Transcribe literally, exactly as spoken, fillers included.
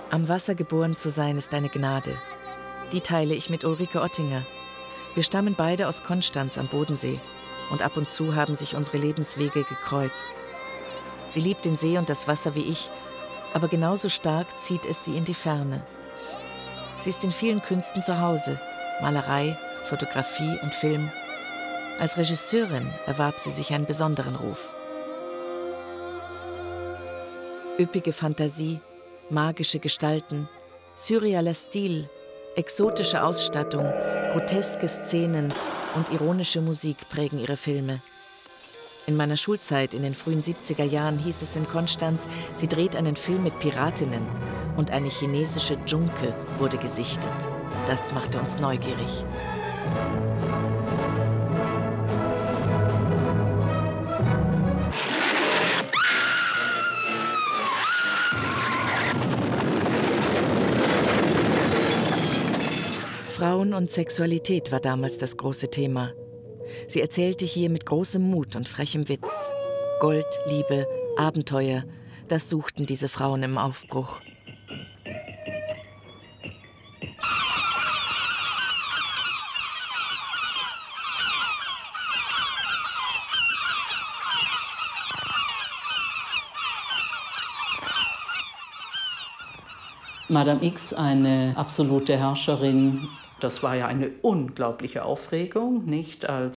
Am Wasser geboren zu sein, ist eine Gnade. Die teile ich mit Ulrike Ottinger. Wir stammen beide aus Konstanz am Bodensee. Und ab und zu haben sich unsere Lebenswege gekreuzt. Sie liebt den See und das Wasser wie ich, aber genauso stark zieht es sie in die Ferne. Sie ist in vielen Künsten zu Hause, Malerei, Fotografie und Film. Als Regisseurin erwarb sie sich einen besonderen Ruf. Üppige Fantasie, magische Gestalten, surrealer Stil, exotische Ausstattung, groteske Szenen und ironische Musik prägen ihre Filme. In meiner Schulzeit in den frühen siebziger Jahren hieß es in Konstanz, sie dreht einen Film mit Piratinnen und eine chinesische Dschunke wurde gesichtet. Das machte uns neugierig. Frauen und Sexualität war damals das große Thema. Sie erzählte hier mit großem Mut und frechem Witz. Gold, Liebe, Abenteuer, das suchten diese Frauen im Aufbruch. Madame X, eine absolute Herrscherin. Das war ja eine unglaubliche Aufregung, nicht als